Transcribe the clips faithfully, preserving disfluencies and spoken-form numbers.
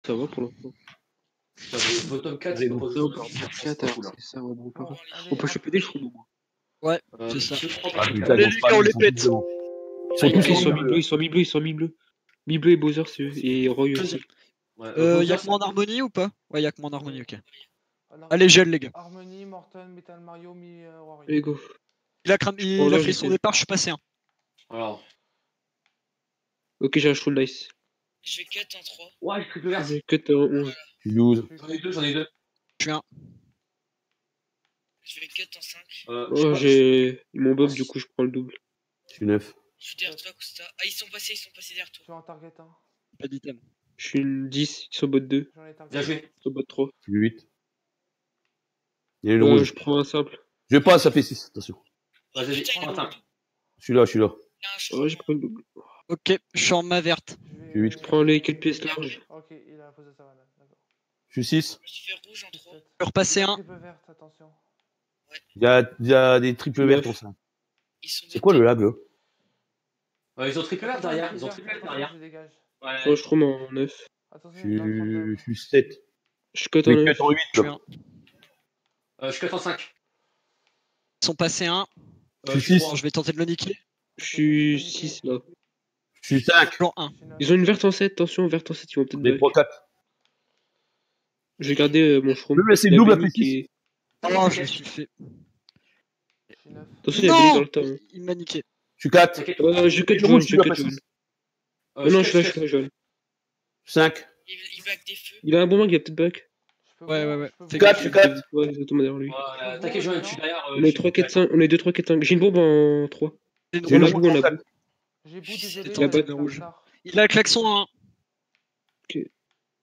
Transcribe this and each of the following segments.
Ça va pour l'instant. Bottom quatre, Allez, c'est pas bon, possible. encore quatre, alors c'est ça, ouais, bon, Bon, on allez, peut choper des chevaux, moi. Ouais, Euh, c'est ça. deux, trois, Ah quatre, putain, quatre. Les ils gars, on les sont pète. tous devant. Ils sont Ah, tous Ils sont en mi-bleu, ils sont mi-bleu, ils sont mi-bleu. Mi-bleu et Bowser, c'est eux. Et Roy aussi. Ouais, Euh, Bowser, y'a que moi en ça- harmonie ou pas? Ouais, y'a que moi en harmonie, ok. Alors, Allez, gel, les gars. Harmony, Morton, Metal Mario, Mi euh, Wario. Allez, go. Il a, cram... prends il a là, fait son j'essaie. départ, je suis passé un. Alors. Ok, j'ai un full dice. Je vais cut en trois. Ouais, je triple vert. J'ai cut en onze. Je suis douze. J'en ai deux, j'en ai deux. Je suis un. Je vais cut en cinq. Euh, je sais Oh, pas, j'ai. Ils m'ont buff, du coup, je prends le double. Je suis neuf. Je suis derrière toi, Costa. Ah, ils sont passés, ils sont passés derrière Je toi. suis en target un. Pas d'item. Je suis une dix, ils sont bot deux. J'en ai target. Bien joué. Ils sont bot trois. Je suis huit. Il y a une Euh, rouge. je prends un simple. Je vais pas, ça fait six. Attention. Vas-y, vas-y, Putain, il prends a un un simple. Je suis là, je suis là. Il a un Oh, j'ai changement. pris le double. Ok, je suis en main verte. Je J'ai huit. vais... Je prends les quelques pièces larges. Ok, il a posé sa banane, d'accord. Je suis six. Je me suis fait rouge en trois. Je peux repasser un. Triple verte, attention. Il y a, il y a des triples verts comme ça. Ils sont C'est quoi le lag là? Euh, ils ont triple vert Attention, derrière. Ils ont je triple dégage, vert derrière. Je dégage. Ouais. Oh, je trouve en neuf. Attention, Je il est en train de- suis, je suis sept. Je cut Je en vais neuf. cut en huit Je suis là. un. Euh, je cut en cinq. Ils sont passés un. Euh, Je suis je suis six. Bon, je vais tenter de le niquer. Je suis six là. Je suis cinq. Plan un. Je suis neuf. Ils ont une verte en sept, attention, verte en sept, ils vont peut-être Des back. trois quatre. Je vais garder euh, mon shroom. Je vais laisser La double à Béni P six. qui est- Oh, je me suis fait. Je suis neuf. Attention, il y a Béni dans Non, le temps. hein. il m'a niqué. Je suis quatre. T'inquiète. Euh, je cut Le jaune, rouge, je tu vas cut pas jaune. six. Euh, Oh non, je cut, suis là, je cut. suis là, jaune. cinq. Il, il back des feux. Il a un bon mag, il a peut-être back. Je peux Ouais, voir, ouais, ouais. je peux Fais voir. quatre, je suis quatre. Ouais, exactement derrière lui. Ouais, t'inquiète, jaune, je suis derrière. euh, On est je- trois, quatre, cinq, on est deux, trois, quatre, cinq. J'ai une bombe en trois. C'est une J'ai On une a rouge. rouge bout, on en a quatre. bout. J'ai bout, désolé. La j'aurais bonne dû faire rouge. tard. Il a klaxon un. J'ai-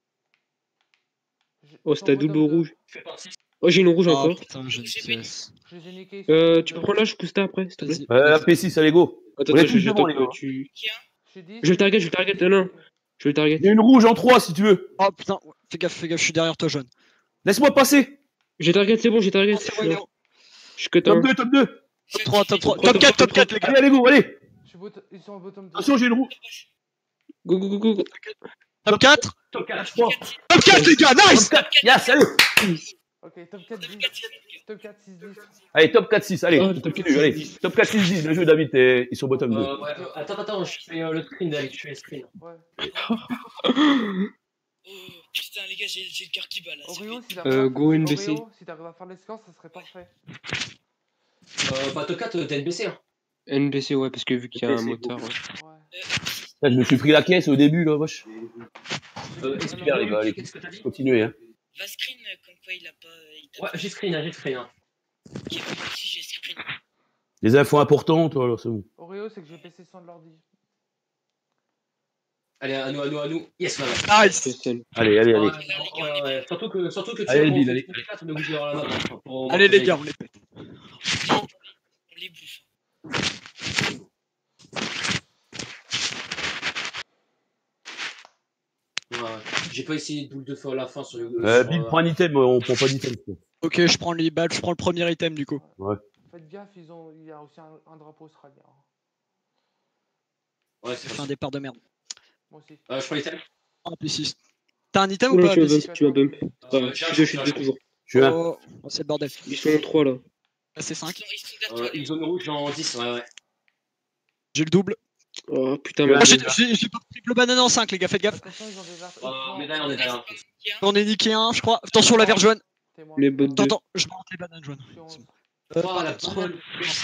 Oh, ils c'était à sont double bottom deux. rouge. Je fais partie. Oh, j'ai une rouge Ah encore. putain, j'ai une J'ai pièce. Je les ai niqués. ils sont Euh, bottom tu deux. peux prendre l'âge Costa après, s'il te plaît. Vas-y. Euh, la P six, allez go. Attends, On est attends, tous je- devant, j'attends les que gars. tu. Qui a Je suis dix. Je le target, je le target. Non, non. Je le target. Il y a une rouge en trois si tu veux. Oh putain, fais gaffe, fais gaffe, je suis derrière toi, jaune. Laisse-moi passer. J'ai target, c'est bon, j'ai target. Oh, Je c'est suis bon, là. Léo. Je cut un. Top deux, top deux. Top trois, top trois. Top Top trois, quatre, top top quatre, les gars. Allez, allez go, allez. Je suis bot- Ils sont en bottom deux. Attention, j'ai une rouge. Go, go, go, go, go. Top quatre. Top quatre, je crois. Top quatre, les gars, nice. Top quatre. Yes, allez. Ok, top quatre, dix. Top quatre, six, dix. Allez, top quatre six, allez. Oh, Top top quatre, quatre, allez. six. Top quatre six dix, bien joué David, t'es- ils sont bottom deux. Euh, ouais, euh, attends, attends, je fais euh, le screen, David, je fais le screen. Ouais. Oh putain, les gars, j'ai j'ai le cœur qui bat là. c'est Oreo, fait. si t'arrives Euh, à go faire- N B C. Oreo, si t'arrives à faire les scores, ça serait parfait. Euh, bah, top quatre, euh, t'as N B C, hein. N B C, ouais, parce que vu qu'il y a un N B C, moteur. Ouais. Ouais. Putain, je me suis pris la caisse au début, là, wesh. Euh, Super, explique-moi, les gars, allez. qu'est-ce que t'as dit? Continuez, hein. Va screen euh, comme quoi il a pas. Il t'a Ouais, pas- j'ai screen, hein, j'ai screen, hein. Ok, moi aussi j'ai screen. Les infos importantes, voilà, c'est bon. Oreo, c'est que j'ai P C sans de l'ordi. Allez, à nous, à nous, à nous. Yes, madame. Nice. P S N. Allez, allez, allez. Ouais, ouais, ouais, ouais. Surtout que, surtout que tu Allez, sais, Bill, on allez. fait top quatre, on est obligé d'avoir la note, hein, pour voir Allez, que les j'ai- gars, on les pète. On les bouffe. Ouais, ouais. J'ai pas essayé de boule de feu à la fin sur le. Euh, sur, Bill, euh, prends un item, on prend pas d'item. quoi. Ok, je prends les balles, je prends le premier item du coup. Faites gaffe, ils ont... il y a aussi un, un drapeau australien. Ouais, J'ai c'est fait un ça. départ de merde. Moi aussi. Euh, je prends les thèmes. Un P six. T'as un item ou Oula, pas, tu vas P six? bump, tu vas bump. Euh, Je j'ai suis un deux, je shoot, suis j'ai un deux shoot. toujours. Je suis un. Oh, oh, c'est le bordel. Ils sont en trois là. Là, c'est Ils cinq. sont, ils sont derrière Euh, toi. une Léo. zone rouge en dix, ouais, ouais. J'ai le double. Oh putain, Tu ma as- Ah, j'ai gueule. j'ai- j'ai pas triple banane en cinq, les gars, faites gaffe. Attention, ils ont des vertes. Euh, on est derrière, on est derrière. Qui a On est niqué un, je crois. Attention, la verte jaune. Témoin. Les bots Attends, deux. attends, je monte les bananes jaunes. Je suis en- Euh, Oh, la trop- banane.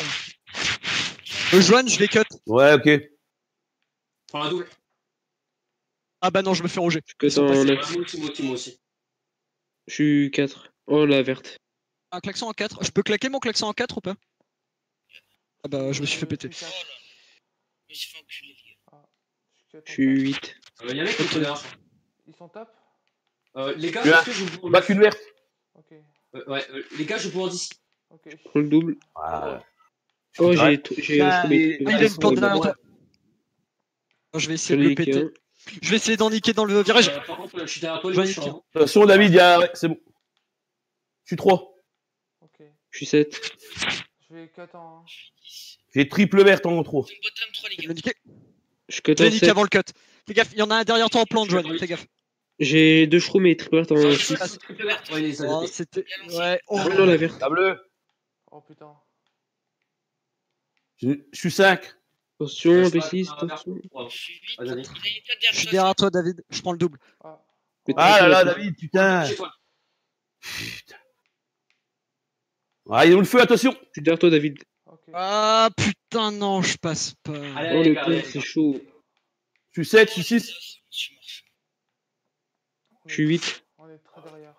Le jaune, je les cut. Ouais, ok. Prends la double. Ah bah non, je me fais ronger. Je cut sont en passés. neuf. Moi aussi, moi aussi, moi aussi. Je suis quatre. Oh la verte. Un klaxon en quatre. Je peux claquer mon klaxon en quatre ou pas? Ah bah, je me suis fait péter. Je suis quatre. Je me suis fait enculer, les gars. Ah, je Je suis suis quatre. huit. Euh, y'a mec qui est derrière. Ils sont top. Euh, les gars, Tu as- est-ce que je vous. Back une verte. Ok. Euh, ouais, euh, les gars, je vous en dix. Ok. Je prends le double. Voilà. Oh, Ouais. j'ai j'ai Ah, trouvé. et- Ah, il a une plante derrière toi. Oh, je vais essayer de le péter. Je vais essayer d'en niquer dans le virage. Euh, par contre, euh, je suis derrière toi, les J'en gars, ai je suis en- Attention, David, il y a. Ouais, c'est bon. Je suis trois. Ok. Je suis sept. Je vais cut en. J'ai triple verte en trois. Ils sont bottom trois, les Je vais gars. le niquer. Je cut Je l'ai en niqué sept. avant le cut. Fais gaffe, il y en a un derrière toi en plante jaune. Fais gaffe. J'ai deux schtroumpfs et triple verte en Ouais, six. c'est triple verte, ouais, les a Oh, notés. c'était. Et allons-y. Ouais, oh. Oh non, la verte. La bleue. Oh putain. Je, je suis cinq. Attention, Ouais, je B passe six, un vert. attention. Ouais. Je suis huit. Vas-y, vas-y. Il a une pote Je derrière suis toi. derrière toi, David. Je prends le double. Ah. Mais Ah là là, Ouais, David, putain. Chez toi. Putain. Ah, il est où le feu, attention. Je suis derrière toi, David. Ok. Ah putain, non, je passe pas. Allez, Oh, allez, le les gars, allez, pauvre, les c'est gars. chaud. Je suis sept, je suis six. Je suis mort. On Je suis est- huit. On est très derrière.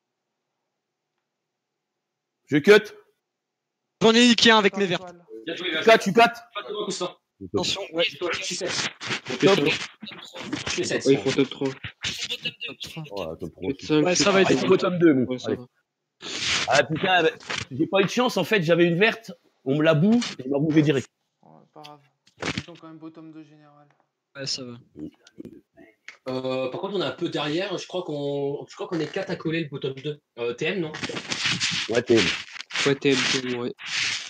Je cut. J'en ai niqué un avec Attends, mes vertes. étoile. Bien joué, bien Tu joué. cut, tu cut. Pas de moi, Coustin. Attention, ouais. Chez toi, je suis sept. Top. Je suis sept. Oh, ils font top trois. Ils font bottom deux. Ils font bottom. Oh, top trois. Top cinq. Ouais, c'est ça va top Ah, être il cinq. faut bottom deux, bon. Ouais, ça Allez. va. Ah putain, bah, j'ai pas eu de chance, en fait, j'avais une verte, on me la boue, et on m'a bouffé direct. Oh, pas grave. Ils sont quand même bottom deux général. Ouais, ça va. Euh, par contre, on est un peu derrière. Je crois qu'on je crois qu'on est quatre à coller le bottom deux. Euh, T M, non? Ouais, t'es. Ouais, T M, T M, ouais.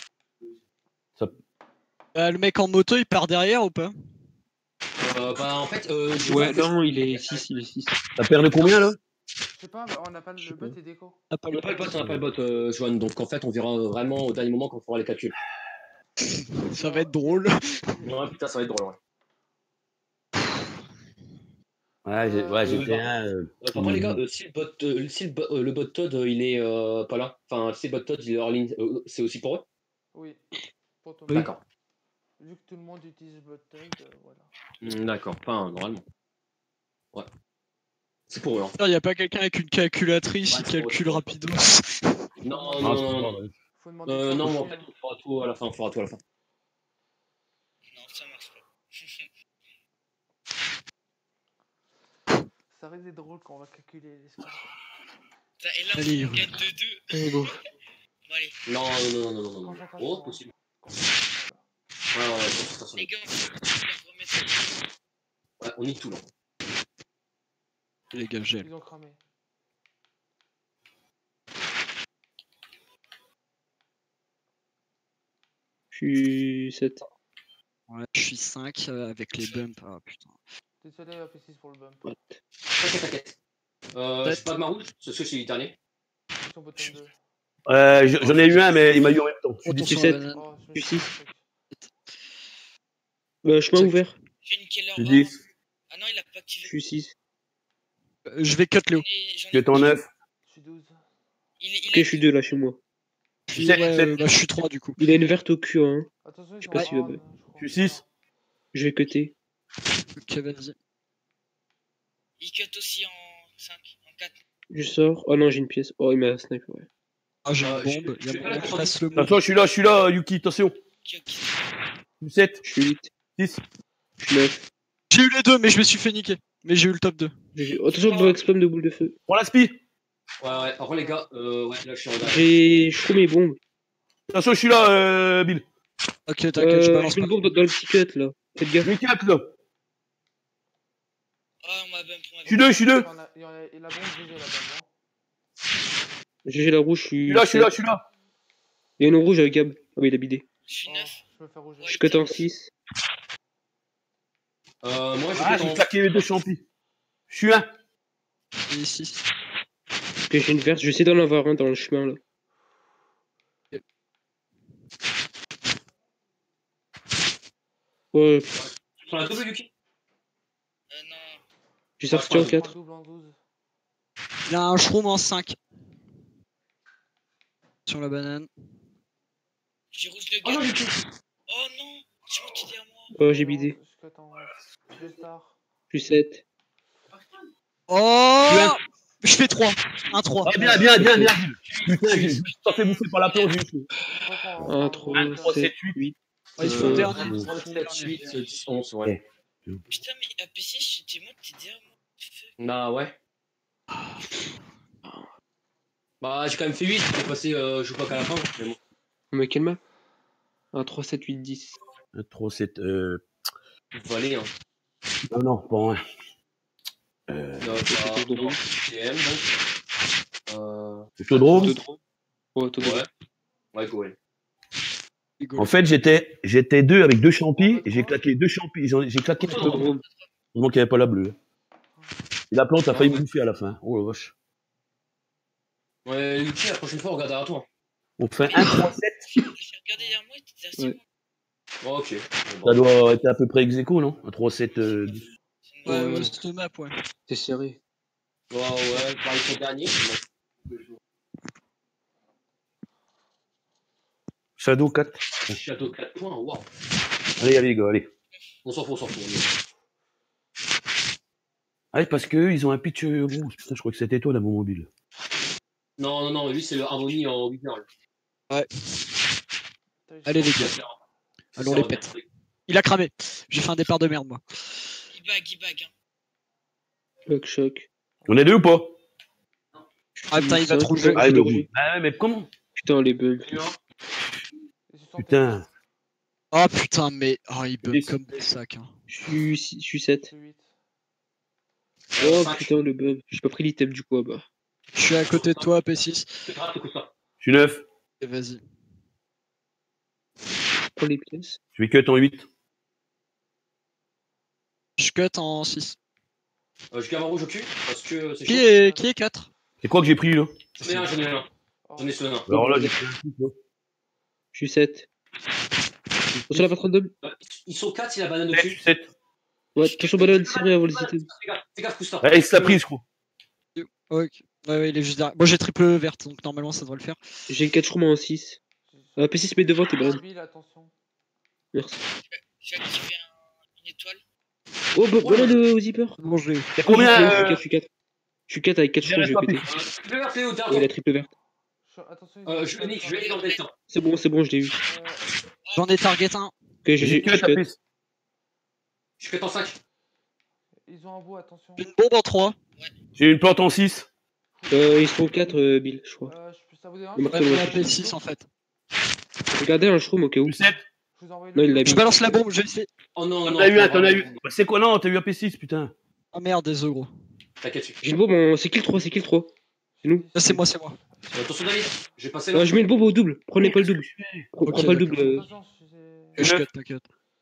Euh, le mec en moto, il part derrière ou pas? Euh, bah, en fait, euh, je Ouais, vois que- non, il est six, il est six. T'as perdu combien, là? Je sais pas, bah, on n'a pas Je le sais bot pas. et déco. Ah, pas On le n'a pas le bot, on n'a pas le bot, euh, Joanne. Donc, en fait, on verra vraiment au dernier moment quand on fera les calculs. Ça va être drôle. Ouais, putain, ça va être drôle, ouais. Ouais, j'ai, ouais, j'ai Euh, fait un. euh, Euh, par contre, les gars, euh, si le bot, euh, si le, bo- euh, le bot Todd, euh, il est euh, pas là, enfin, si le bot Todd, il est hors ligne, euh, c'est aussi pour eux? Oui. Pour tout le Oui. monde. D'accord. Vu que tout le monde utilise bot tag, euh, voilà. Hmm, D'accord, pas un, normalement. Ouais. C'est pour eux, hein. Il y a pas quelqu'un avec une calculatrice, Ouais, il c'est pour calcule eux. rapidos. Non, Faut non, demander- non, non, c'est non, pas non. grave. Faut demander Euh, pour non, le en chien. fait, on fera tout à la fin, on fera tout à la fin. Non, ça marche pas. Ça risque d'être drôle quand on va calculer les scores. Putain, Et là, Allez, on gagne de deux. Allez, go. Bon, allez. Non, non, non, non, non, non, non. Concentration, Oh, hein. possible. Concentration, Ouais, ouais, ouais, concentration. Les gars, on faut la remettre. Ouais, on est tout là. Les gars, là. gel. Ils ont cramé. Je suis sept. Ouais, je suis cinq euh, avec les bumps. Ah putain. Désolé, A P six pour le bump. T'inquiète, t'inquiète. Euh, je suis pas de ma rouge, c'est ce que je suis dernier. Ils sont bottom deux. Euh, je- j'en ai eu un, mais il m'a eu en même temps. Je suis Attention dix-sept. à la banane. Oh, je me Tu suis sais. fait un truc. Bah, chemin Check. ouvert. J'ai niqué leur Je suis or. dix. Ah non, il a pas Je activé. suis six. Euh, Je vais cut Léo. J'en ai- j'en ai- Je suis en neuf. Je suis douze. Il, il Ok, a je suis deux là chez moi. Je Je suis, sais, ouais, je sais. euh, bah, je suis trois du coup. Il a une verte au cul, hein. Attention, ils Je sais sont pas en s'il va round, bien. je crois. Je suis six. Je vais cutter. Ok, vas-y. il cut aussi en cinq, en quatre. Je sors. Oh non, j'ai une pièce. Oh, il m'a snipe, ouais. Ah, j'ai Euh, une je- bombe. je Il y vais a pas moyen la que je prendre. fasse le mot. Attention, je suis là, je suis là, Yuki, attention. Ok, ok. Je suis sept. Je suis huit. six. Je suis neuf. J'ai eu les deux, mais je me suis fait niquer. Mais j'ai eu le top deux. J'ai- oh, attention, le exploit de boule de feu. Prends la spi. Ouais, ouais, par contre, les gars, euh, ouais, là je suis en dernier. J'ai. Je trouve mes bombes. Attention, je suis là, euh, Bill. Ok, t'inquiète, je Euh, balance je mets pas. une bombe dans, dans le petit cut là. Faites gaffe. Je suis quatre, là. Ah, on m'a bump, on m'a Je suis deux, je suis deux. Il y en a- il y en a- et la bombe, G G la bombe. Hein. G G la rouge, je Je suis. suis là, je suis là, je suis là. Il y a une rouge avec Gab. Ah oui, il a bidé. Je suis Oh, neuf. je me fais rouger. Je suis cut en six. Euh, moi, Ah, j'ai j'ai en... claqué les deux champis. Je suis un. Et six. Ok, j'ai une verte. Je vais essayer d'en avoir un dans le chemin là. Ouais, Sur la double, Yuki. Euh, non. j'ai sorti en quatre. Double en douze. Il a un shroom en cinq. Sur la banane. J'ai rouge de Oh non, gars. Yuki. Oh non, c'est moi qui dis à moi. Oh, j'ai bidé. Je cut en deux stars. Je suis sept. Oh, je fais trois. un trois. Ah, bien, bien, bien, bien, Bill. Putain, j'ai pas fait bouffer par la plonge, Yuki. un, trois, un, trois, sept, sept, huit. huit. Ouais, ils sont Euh, derniers. un, trois, sept, huit, dix, onze, ouais. Putain, mais A P C, c'était moi qui dis à moi. Feu. Bah ouais. Bah j'ai quand même fait huit, j'ai passé, euh, je joue pas qu'à la fin. Mais bon. Mais quelle map? un, trois, sept, huit, dix. un, trois, sept, euh. Faut aller, hein. Non, non, pas un. Euh. Non, bah, non, T M donc. Euh. Autodrome. Autodrome. Ouais, autodrome. Ouais. Ouais, go, ouais. En fait, j'étais, j'étais deux avec deux champis et j'ai claqué deux champis. J'en- J'ai claqué Autodrome. Heureusement qu'il n'y avait pas la bleue. Et la plante a failli me bouffer à la fin. Oh la vache. Ouais, Lucky, la prochaine fois, on regardera toi. On fait un trois sept. J'ai regardé derrière moi, t'étais assez Ouais. bon. Oh, ok. Bon, Ça bah. doit être à peu près ex aequo, non? Un trois sept. Euh... C'est une Ouais, bonne- ouais, cette map, ouais. C'est serré. Ouais, ouais, pareil que le dernier. Shadow quatre. Château quatre points, waouh. Allez, allez, les gars, allez. On s'en fout, on s'en fout. on y va. Allez, parce qu'eux, ils ont un pitch euh, rouge. Putain, je crois que c'était toi, là, mon mobile. Non, non, non, lui, c'est le Harmony en Wigner. Allez, les gars. Allons, on les pète. Il a cramé. J'ai fait un départ de merde, moi. Il bag, il bag. Hein. Choc, choc. On est deux ou pas? Ah putain, il va trop jouer. jouer. Ah, mais, rouge. ah, mais comment? Putain, les bugs. Putain. Oh putain, mais. Oh, il bug dix. comme des sacs. Hein. Je suis six- je suis sept. huit. Oh cinq. putain, le bug. J'ai pas pris l'item du coup, bah. Je suis à côté de toi, P six. C'est grave, t'écoutes ça. Je suis neuf. Et vas-y. Prends les pièces. Je vais cut en huit. Je cut en six. Euh, je garde un rouge au cul, parce que c'est Qui chaud. est, qui est quatre? C'est quoi que j'ai pris, là? J'en ai un, j'en ai un. Oh. J'en ai ce un. Alors là, j'ai pris un six, là. Je suis sept. Attention la patronne d'homme. Ils sont quatre, il a banane sept, dessus. sept. Ouais, attention banane, serré avant les items. Fais gaffe, fais gaffe, Cousta. Ah, il se l'a pris, je crois. Ok. Ouais, ouais, il est juste derrière. Moi j'ai triple verte, donc normalement ça devrait le faire. J'ai quatre chromes en six. Ah, P six met devant tes banane. Bill, attention. Merci. Je vais activer un- une étoile. Oh, ba- banane euh, au zipper. Bon, je l'ai eu. T'as combien? Je suis euh, quatre, je suis quatre. Je suis quatre avec quatre chromes, je vais pas péter. plus. Euh, Triple vert, Léo, Ouais, derrière la triple verte. Je- Attention, ils ont- toi. Euh, je le nique, je vais aller dans le destin. C'est bon, c'est bon, je l'ai eu. Euh, J'en ai target un. Ok, j'ai J'ai j'ai- cut je à cut. plus. Je fais en cinq. Ils ont un bout, attention. Une bombe en trois. J'ai une plante en six. Euh, ils sont quatre, euh, Bill, je crois. Euh, je- ça vous dérange? Il Ouais, m'a mais Ouais, la ouais. P six en fait. Regardez un shroom au cas où. Je suis sept. Je vous envoie Non, il l'a le- mis. Je balance la bombe, je vais essayer. Oh non, T'en non. as eu un, non, t'en as non, eu. non. Bah, c'est quoi? Non, t'as eu un P six, putain. Ah merde, désolé gros. T'inquiète, je J'ai une bombe, en- c'est qui le trois? C'est qui le trois? C'est nous. Ah, c'est moi, c'est moi. Euh, Attention, David. J'ai passé Ah, là. je mets une bombe au double. Prenez pas le double. Prends Ok, prends pas le d'accord. double. euh. Attention, c'est- Et je cut, t'inquiète.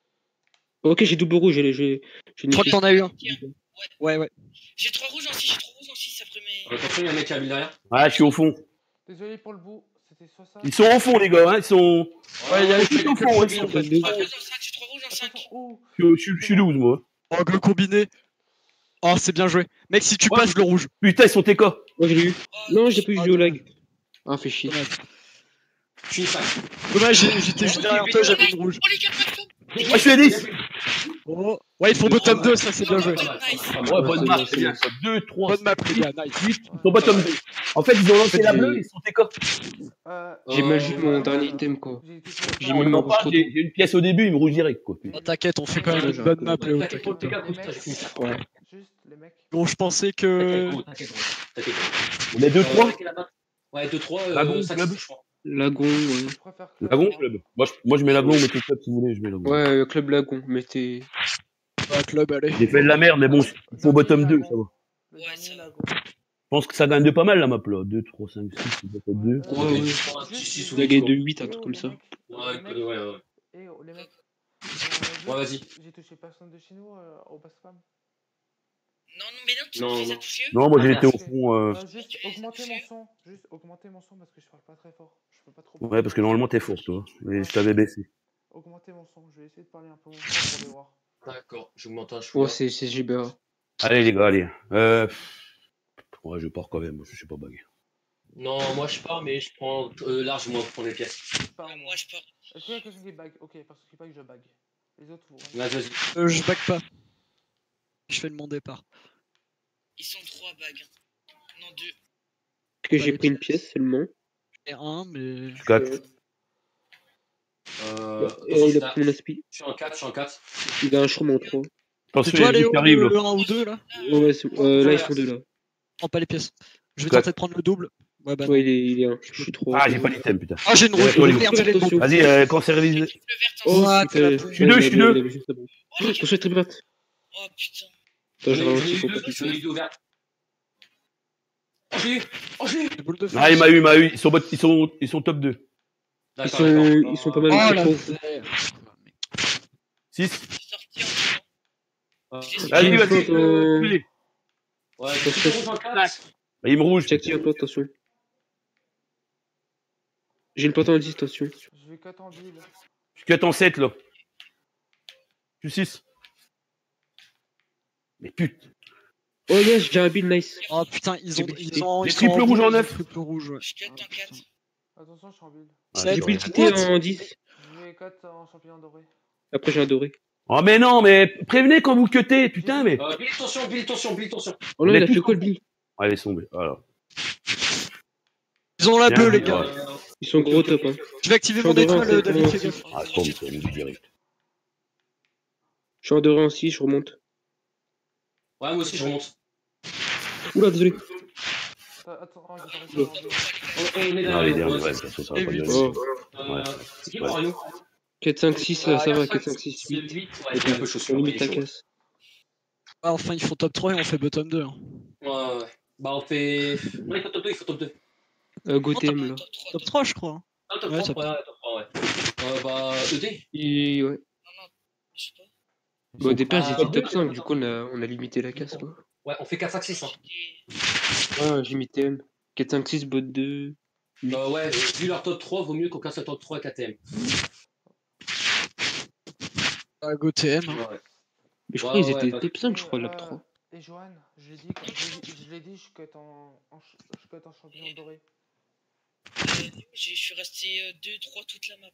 Ok, j'ai double rouge, j'ai j'ai- j'ai Je crois que niqué. t'en as eu un. Ouais, ouais. J'ai trois rouges en six, j'ai trois rouges en six après mes. Attention, il y a un mec qui a mis derrière. Ah, je suis au fond. Désolé pour le bout, c'était soit ça. Ils sont au fond, les gars, hein. Ils sont. Ouais, il y a Ils sont au fond, ils sont. Pas de J'ai deux. trois rouges en cinq, j'ai trois rouges en cinq. Attention, ouh. Je suis- je suis douze, moi. Oh, go combiné. Oh, c'est bien joué. Mec, si tu Ouais. passes le rouge. Putain, ils sont T K. Moi, je l'ai eu. Oh, Non, j'ai pas eu Oh, joué au dommage. lag. Ah, fait chier. Dommage. Je suis cinq. Dommage, j'ai- j'étais juste derrière toi, j'avais une rouge. Oh les gars, maximum. Moi, je suis à dix. Oh. Ouais, il faut bottom deux, ça c'est bien joué. Nice. Ouais, bonne c'est map, bon, c'est bien. deux, trois, Bonne map, les gars, nice. huit. Ils sont bottom deux. En fait, ils ont lancé En fait, la j'ai- bleue, ils sont T K. Euh, J'ai mal joué mon Euh, dernier item, quoi. J'ai été J'ai sur mis le mon temps. On en parle, j'ai j'ai une pièce au début, ils me rougent direct, quoi. Oh, t'inquiète, on fait quand même Ouais, une j'ai bonne un map, peu- Léo. T'inquiète, T'inquiète. t'inquiète, Les t'inquiète, mecs, t'inquiète. Ouais. juste les mecs. Bon, je pensais T'inquiète, que. gros, t'inquiète, gros. T'inquiète, gros. On est deux, trois. Ouais, deux trois. Lagon, euh, cinq, club. six, je crois. Lagon, ouais. Je préfère que. Lagon, club. Moi, je, moi, je mets Lagon, mais t'es club si vous voulez, je mets Lagon. Ouais, euh, club Lagon, mais t'es. Ah, club, allez. J'ai fait de la merde, mais bon, il faut bottom deux, ça va. Le Ouais, dernier, ça va. Lagon. Je pense que ça gagne de pas mal, la map, là. deux, trois, cinq, six, bottom deux. Euh, Ouais, ouais. juste six, six, les Il a mecs- gagné de huit, un Eh truc oh, comme les ça. mecs, Ouais, les mecs, ouais, ouais. eh oh, les mecs. Euh, Ouais, juste, vas-y. J'ai touché personne de chez nous euh, au basse spam. Non, non, mais non, tu Non, tu les as non. touchés eux. Non, moi, j'ai Ah, été au Ok. fond. euh, Euh, juste augmenter mon son. Juste augmenter mon son parce que je parle pas très fort. Je peux pas trop. Ouais, parce que normalement, t'es fort, toi. Mais je t'avais baissé. Augmenter mon son. Je vais essayer de parler un peu mon son pour les voir. D'accord, je vous m'entends. Je Oh, c'est c'est G B A. Allez, les gars, allez. Euh... Ouais, je pars quand même, je sais pas bague. Non, moi je pars, mais je prends euh, large, moi, pour prendre les pièces. Pas Ouais, moi. moi je pars. Est-ce qu'il y a quelqu'un qui bag? Ok, parce qu'il bag, je bag. Les autres, vous. Là, vas-y. Euh, je back pas. Je fais le mon départ. Ils sont trois bagues. Non, deux. Que j'ai pris une pièce seulement. J'ai un, mais. quatre. Euh, Et attention, il je a pris mon aspi. suis en quatre, je suis en quatre. Il a un shroom en trois. Attention, C'est il y a toi, des Léo, trucs qui arrivent, le, là. le un ou deux là? Ouais, c'est- euh, là, ils sont deux, là. Prends pas les pièces. Je vais Quatre. tenter de prendre le double. Ouais, bah non. Ouais, il est, il est un. Je suis trois. Ah, j'ai pas d'item, putain. Ah, j'ai une rouge. Ouais, Merde, j'allais le attention. double. Vas-y, euh, cancérisé. Le vert en Oh, Ah, putain, t'es là. je suis deux, je suis deux. Oh, les gars. Attention, triple verte. Oh putain. Attends, je J'en ai ralentis eu pour deux, pas qu'il j'en ai eu deux ouvertes. Oh, j'ai eu. Oh, j'ai eu. Des boules de feu. Ah, il m'a eu, il m'a eu. Ils sont, bot- ils sont, ils sont top deux. Ils D'accord, sont, d'accord. ils sont pas mal. Oh ils la sont- zère. six. Je suis sorti en Euh, Je l'ai Vas-y, J'ai une vas-y. faute en- euh, Ouais, Sur triple ce- rouge en quatre. Bah, il me rouge. J'active un plante, attention. J'ai une plante en dix, attention. Je vais quatre en bille. Je cut en sept, là. Je suis six. Mais putain. Oh yes, j'ai un build nice. Oh putain, ils ont. J'ai Ils ont Des ils sont triples en rouges en bleu, ils ont neuf. triple rouge, ouais. Je cut Ah, en putain. quatre. Attention, je suis en bille. Ah, C'est- J'ai je build suis cité What en dix. Je vais quatre en champignon doré. Après, j'ai un doré. Oh, mais non, mais prévenez quand vous cuttez, putain, mais. Euh, Bill, tension, Bill, tension, Bill, tension. Oh non, On il est a fait tous quoi le build? Allez, tomber. Voilà. Ils ont la Bien bleue, les vu, gars. ouais. Euh, Ils sont gros top, hein. Je vais activer Je suis mon en devant, étoile, c'est David, bon. fais gaffe. Ah, tombe, c'est une direct. Je suis en doré en six, je remonte. Ouais, moi aussi, je remonte. Oula, désolé. Attends, oh, j'ai pas réussi à en bille. On, on est Non, derrière. les derniers, Ouais, ouais, c'est- de toute façon, ça va Et pas huit. durer. Oh. euh, Ouais. C'est qui pour nous quatre, cinq, six, là, ça va. quatre, cinq, six, huit. huit. Ouais, c'est un peu chaud. On celui-là, limite il est la chaud. casse. Ah, enfin, ils font top trois et on fait bottom deux. Hein. Ouais, ouais, ouais. Bah, on fait. Non, il faut top deux, il faut top deux. Euh, Gotham, là. Top trois. Top trois, je crois. Hein. Ah, top Ouais, trois, top ouais, ouais, top trois, ouais. Euh, bah, E D. Et ouais. Non, non, je sais pas. Bon, au départ, Ah, j'étais deux, top cinq, du coup, on a, on a limité la casse, quoi. Ouais, on fait quatre, cinq, six. Hein. J'étais- Ouais, j'ai limité M. quatre, cinq, six, bot deux. Euh, ouais, vu leur top trois, vaut mieux qu'on casse le top trois et K T M. Ah, Go T M. Hein. Ouais. Mais je Ouais, crois qu'ils ouais, étaient parce top cinq, je Et, crois, euh, lap trois. Et Johan, je l'ai dit, quand- je l'ai dit- je l'ai dit, je cut en, en, ch- je cut en champignon doré. Euh, j'ai- Je suis resté deux trois toute la map.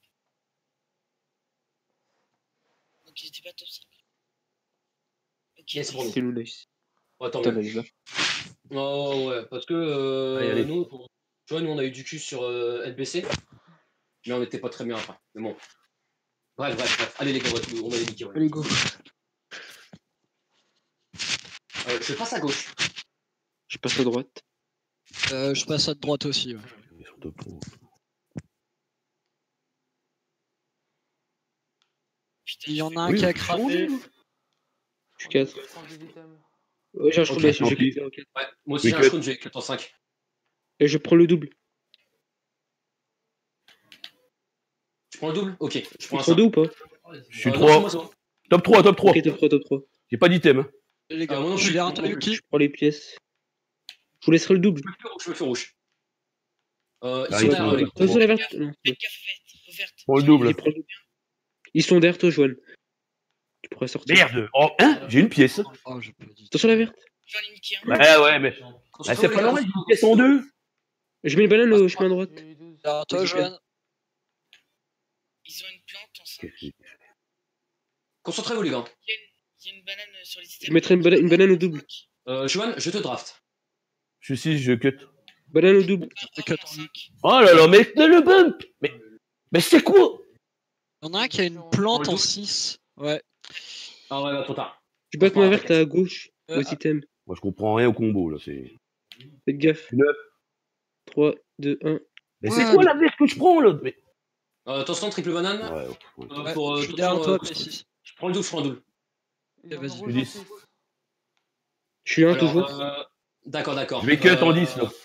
Donc ils étaient pas top cinq. Ok, Yes, pour nous. C'est nous, nice. Ouais, tant Putain, mieux. là, les gars. Oh, ouais, parce que euh, Allez, allez. nous, tu vois, nous on a eu du cul sur euh, L B C, mais on n'était pas très bien après. Mais bon. Bref, bref, bref. Allez les gars, on va les niquer. Ouais. Allez, go. Euh, je passe à gauche. Je passe à droite. Euh, je passe à droite aussi. Ouais. Ils sont top trois. putain, Il y je en fais a un Oui, qui a oui. cramé. Je suis quatre. Je prends des items. Ouais, j'ai un Ok, okay, tant j'ai pis. quitté en quatre. Ouais, moi aussi Oui, j'ai un cut. scone, j'ai cut en cinq. Et je prends le double. Tu prends le double? Ok, je Tu prends un prends cinq. deux ou pas? Je suis Euh, non, trois. c'est moi, c'est moi. Top trois, top trois. Ok, top trois, top trois. J'ai pas d'item. Hein. Les gars, Ah, moi non je plus, suis derrière moi non toi, plus. Yuki. Je prends les pièces. Je vous laisserai le double. Je me fais rouge, je me fais rouge. Euh, ils Ah, sont ils derrière sont les là. gars. Attention, la verte. Non, Faites gaffe, verte, verte. Prends le double. Ils, prennent- Ils sont derrière toi, Joël. Tu pourrais sortir. Merde. Oh, hein, j'ai une pièce. Oh, j'ai pas dit. Attention, la verte. Je vais en limiter un. Ouais, ouais, mais. Attention, Bah, c'est les pas gars, normal, j'ai attention. une pièce en deux. Je mets une banane au chemin à droite. J'ai eu douze. Derrière toi, Vas-y, Johan. Ils ont une plante en cinq. Concentrez-vous les gars. Il y a une banane sur les Je systèmes. mettrai une, bana- une banane au double. Euh, Johan, je te draft. Je suis six, je cut. Banane au double. Un cut en en cinq. Oh là là, mais le bump. Mais. Mais c'est quoi? Il y en a un qui a une plante en six. Ouais. Ah ouais, bah, trop tard. Je batte ma verte à gauche. Euh, Au système. Moi, je comprends rien au combo, là. C'est. Faites gaffe. Neuf. trois, deux, un. Mais Ouais, c'est quoi mais- la veste que je prends, là? Mais. Euh, attention, triple banane. Ouais, ouais. Euh, Ouais, pour, euh, je suis tout derrière le toi, temps, euh, P six. Je prends le double, je prends le double. Ils ont vas-y, une rouge je en dis. six. Je suis un Alors, toujours. euh, D'accord, d'accord. Je vais cut en Euh, dix, là.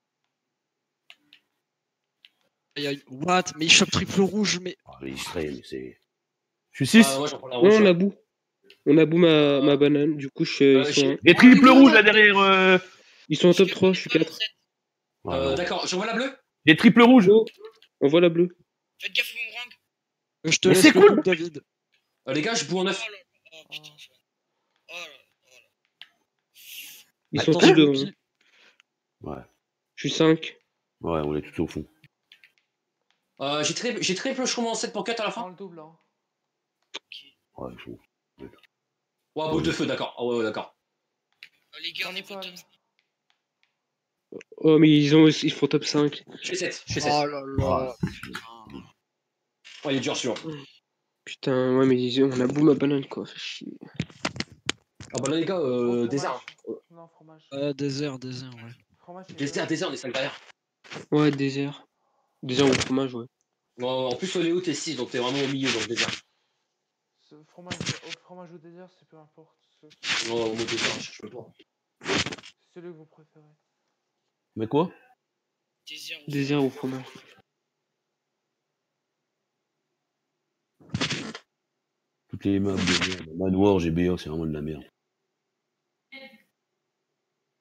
Aïe, aïe. What? Mais il chope triple rouge, mais. Ah, mais il serait, mais c'est. Je suis six. Ah, moi, j'en prends la Non, rouge. on a bout. On a bout ma, ma banane. Du coup, je, Euh, ils, j'ai- sont, Des triples rouges, là, derrière. euh, ils sont en top trois, je suis quatre. ouais, Euh, non. D'accord, j'envoie la bleue. Des triples rouges. Oh, on voit la bleue. Faites gaffe au boomerang. Je te Mais laisse c'est le cool. double, David. Euh, les gars, je boue en neuf. Oh là là. Oh putain. Oh là là. Oh là. Ils sont Attention, tous devant. Yuki. Ouais. Je suis cinq. Ouais, on est tout au fond. Euh, j'ai triple, j'ai triple chromo en sept pour cut à la Je prends fin. le double. Hein. Ouais, je trouve. Ouais, boule de feu, d'accord. Ah ouais, ouais, d'accord. Oh, les gars, on est pas top. Oh, mais ils, ont, ils font top cinq. Je fais sept, je fais sept. Oh là là. Oh, il est dur celui-là. Putain, ouais, mais ils- on a bout ma banane, quoi. Fait chier. Ah bah là, les gars, euh, Oh, désert. fromage. Non, fromage. Euh, désert, désert, ouais. Fromage, c'est Désert, deux. désert, on est cinq derrière. Ouais, désert. Désert au fromage, ouais. Ouais, en plus, Léo, t'es six, donc t'es vraiment au milieu dans le désert. Ce fromage, au fromage ou désert, c'est peu importe. C'est Non, au mot désert, je cherche même pas. c'est celui que vous préférez. Mais quoi? Désert. Désert au fromage. Toutes les maps de merde. Manoir, G B A, c'est vraiment de la merde.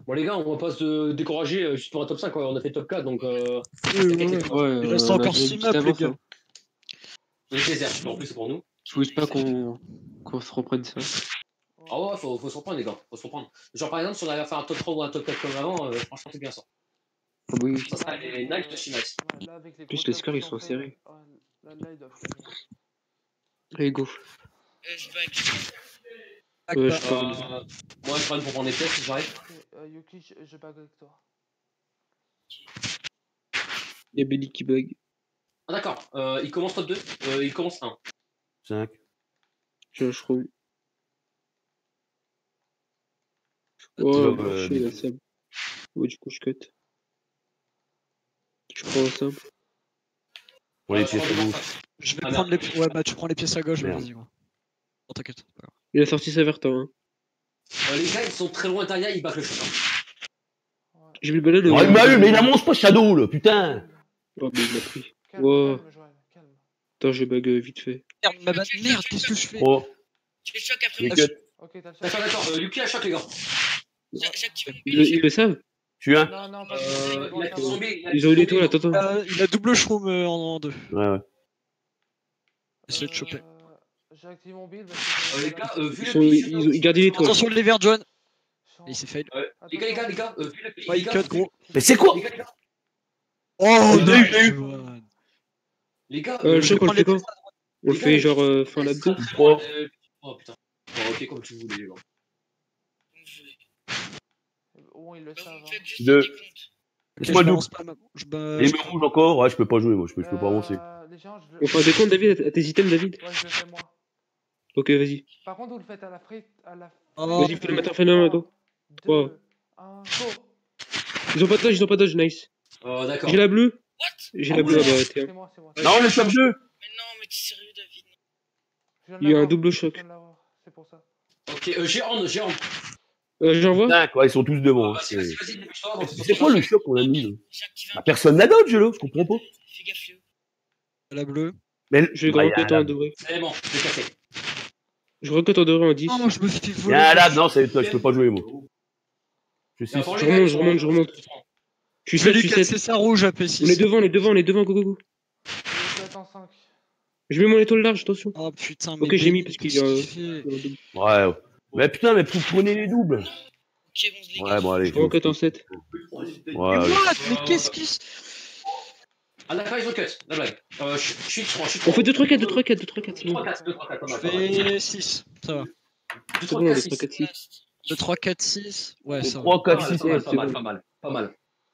Bon, les gars, on va pas se décourager euh, juste pour un top cinq, quoi. On a fait top quatre, donc. Euh... Oui, oui, oui. Ouais, Il euh, reste on a encore déjà six une maps, petite les avance, gars. hein. Le désert, en plus, c'est pour nous. Je voulais pas qu'on qu'on se reprenne ça. Ah ouais, faut, faut se reprendre, les gars. Faut se reprendre. Genre, par exemple, si on arrive à faire un top trois ou un top quatre comme avant, euh, franchement, c'est bien ça. Ah oui, oui. Ça sera les Knights de Chimax. Ouais, là, avec les Plus gros les tops scores, ils qu'ils ont sont fait, serrés. là, là, là, ils doivent gagner. Allez, go. Euh, je back. Back Ouais, pas. je parle. Euh, moi, je prends pour prendre des pièces si j'arrive. Ok, euh, Yuki, je, je bug avec toi. Il y a Belly qui bug. Ah, d'accord. Euh, il commence top deux. Euh, il commence un. cinq. J'ai un shroom. Toujours, Oh, euh, chier, la sable. Ouais, du coup, je cut. Je prends un simple. Pour les Ouais, je pièces prends à devant gauche. ça. Je vais Ah, prendre merde. les... Ouais, bah tu prends les pièces à gauche, Merde. vas-y, gros. Oh, t'inquiète. pas grave. Il a sorti sa verte, hein. Euh, les gars, ils sont très loin derrière, ils battent le shot. Ouais. J'ai mis le banane. Oh, il m'a eu, mais il a mon pas Shadow, là, putain. Oh, mais il m'a pris. Calme, Wow. calme, Joël, calme. Attends, je bug euh, vite fait. Merde, ma ba- Merde, qu'est-ce que je fais? Oh, Je fais le choc après les mon cuts. choc. Ok, t'as le choc. D'accord, d'accord. Euh, Yuki a choc, les gars. J'a- J'active mon Ils le, build. ils le savent? Tu as? Non, non, pas de Euh, soucis, il a bon, fait ça va. zombie. il a Ils fait ont eu zombie, l'étoile, donc. attends, attends. Euh, il a double shroom euh, en, en deux. Ouais, ouais. Essayez de choper. Euh, J'active mon build parce que. Euh, les gars, euh, vu Ils le sont, pays, ils, ils ont ils gardent l'étoile. Attention, les verts, John. Champ- Il s'est fail. Euh, les gars, les gars, les gars, euh, vu le pays, Ouais, les il gars, cut, gros. Mais c'est quoi? les gars, les gars, Oh, je l'ai eu, nice, je l'ai eu. Johan. les gars, Euh, le euh, choc, on le prends fait les quand? On le les fait gars, genre euh, fin lap deux? très trois. loin, euh, Oh putain. Bon, ok, comme tu voulais, les gars. Comme vous voulez. Bon, ils le Bah, savent. vous me Hein. faites juste Deux. un décompte. Ok, Laisse-moi je double. balance pas ma- je ba- Et je- il me rouge encore. Ouais, je peux pas jouer, moi. Je peux, je peux pas avancer. Euh, les gens, je le. On fait un décompte, David, à tes items, David? Ouais, je le fais moi. Ok, vas-y. Par contre, vous le faites à la frite. À la Oh, Vas-y, fais le matin, fais le matin. deux, Wow. un, go. Ils ont pas de dodge, ils ont pas de dodge, nice. Euh, d'accord. J'ai la bleue. What? J'ai Ah la bleue ouais. là-bas, T C'est un. moi, c'est moi. Euh, Non, le top deux. Mais non, mais t'es sérieux, David? Je viens de Il y a un l'avoir, double je choc. viens de l'avoir, c'est pour ça. Ok, euh, j'ai Horn, j'ai Horn. Euh, j'envoie? Cinq, ouais, ils sont tous devant. hein. Vas-y, C'est vas-y, vas-y, dépêche-toi, on se c'est quoi le choc qu'on a mis, là? J'ai activé Bah, un personne n'a dodge, là. Je comprends pas. Fais gaffe, Léo. la bleue. Mais Je vais bah, grand y a cut un en lab. doré. C'est bon, j'ai cassé. Je recut en doré en dix. Oh, je me fais Y voler. a un lab, non, c'est toi, je peux pas jouer, moi. Je sais. Attends, Je les gars, remonte, ils je sont- remonte, je remonte. Je suis Je vais sept, je lui suis casser sept. sa rouge à P On est six. devant, on est devant, on est devant, go go go. Je vais être en cinq. Je mets mon étoile large, attention. Oh putain, mais Ok, j'ai mis Benny, parce qu'il y qu'est-ce a qu'il un- fait? il y a un double. Ouais, ouais. Mais putain, mais vous prenez les doubles. Ok, bon, les Ouais, gars. bon, allez. Je recut en sept. Ouais, Mais ouais. what? Mais qu'est-ce qui se... Ah d'accord, ils ont cut, la blague. Euh, je je suis trois, je suis On trois. fait deux trois quatre, deux trois quatre, deux trois quatre, c'est deux bon. trois quatre, deux trois quatre, pas Je mal, pas mal. fais six, ça va. deux C'est trois bon, quatre, deux six. trois quatre, six. Last. deux, trois, quatre, six. Ouais, ça va. trois, Pas quatre, mal, six, pas mal, c'est pas mal, bon. pas mal, pas mal.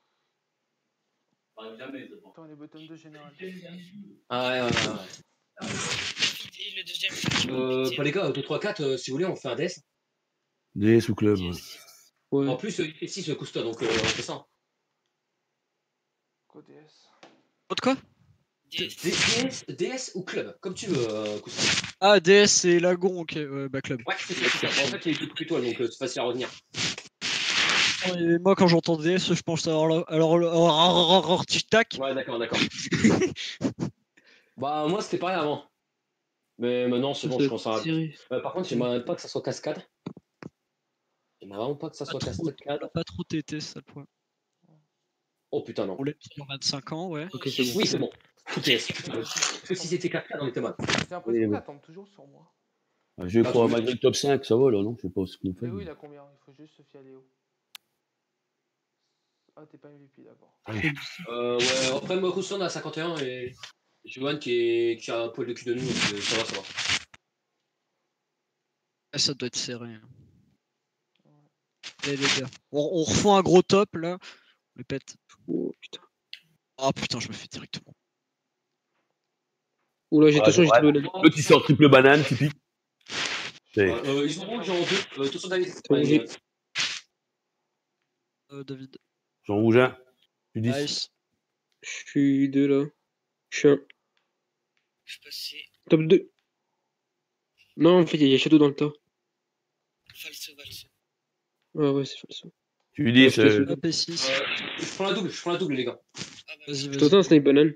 Attends, on est bottom deux général. Ah ouais, ouais, ouais. David et le deuxième choc. Euh, bah les gars, deux trois quatre, euh, si vous voulez, on fait un D S. D S ou club, ouais. Ouais. En plus, euh, il fait six, Cousteau, donc euh, on fait ça. Go D S. Autre quoi? D S, D S ou club, comme tu veux, euh, Cousteau. Ah, D S et Lagon, ok, ouais, bah club. Ouais, c'est ça, c'est ça. En fait, il est tout plus toi, donc euh, c'est facile à retenir. Et moi, quand j'entends D S, je pense alors alors tic-tac. Ouais, d'accord, d'accord. Bah, moi, c'était pareil avant. Mais maintenant, c'est bon, je pense à. Serré. Euh, par contre, j'aimerais pas que ça soit cascade. J'aimerais vraiment pas que ça Pas soit trop, cascade. pas trop tété, c'est ça le point. Oh putain, non. On l'aime sur vingt-cinq ans, ouais. Ok, c'est bon. Oui, c'est bon. Tout est. Parce que si c'était cascade, on était mal. J'ai l'impression Oui, que oui. ça tombe toujours sur moi. Ah, je crois malgré le top cinq, ça va là, non? Je sais pas ce qu'on fait. Léo, il a combien? Il faut juste se fier à Léo. Ah, t'es pas M V P, d'accord. Euh, ouais, après, moi, Cousteau, on a cinquante et un et. Johan qui, est... qui a un poil de cul de nous, donc euh, ça va, ça va. Ah, ça doit être serré. hein. Allez, les gars. On, on refait un gros top là. On les pète. Oh putain. Ah putain, je me fais directement. Oula, j'ai Ouais, attention, j'ai ouais. trouvé la. L'autre il sort triple banane, typique. C'est- Euh, ils ont rouge en deux. Euh, attention, David. T'as bougé. Ouais, Euh, David. Jean Rougin. Tu dis? Nice. Je suis deux là. Je suis un. Je suis passé. Top deux. Non, en fait, il y a Shadow dans le tas. Falso, falso. Ah ouais, c'est falso. Tu dis, Ouais, je te c'est. suis. Ah, P six. Euh, je prends la double, je prends la double, les gars. Ah bah, Vas-y, Je vas-y. t'entends un snipe banane.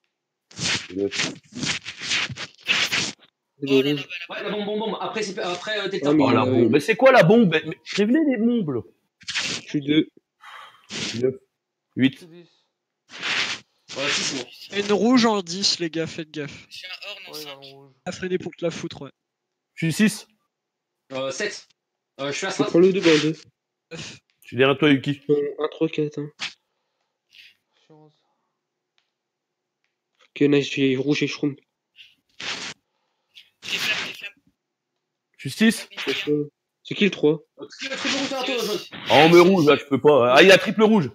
C'est oh le là là, rouge. bah Ouais, la bombe, bombe, bombe. Après, c'est- après euh, Delta. Ah, mais Oh il la a- bombe. Mais c'est quoi la bombe? Mais prévenez les bombes là. Je suis deux. neuf, huit. Je suis dix. Ouais, six, c'est bon. Une rouge en dix, les gars, faites gaffe. Je suis un horn en Ouais, dans cinq. le rouge. À freiner pour te la foutre, ouais. Je suis six. Euh, sept. Euh, je suis à Je cinq. prends le double en deux. Je suis derrière toi, Yuki. un, trois, quatre. Hein. Je suis onze. Ok, nice, j'ai rouge et shroom. Des flammes, des flammes. Je suis six. C'est qui le trois? Euh, Qui a triple rouge derrière toi, jaune? Ah, on me rouge, là, je peux pas. Ah, il a triple rouge.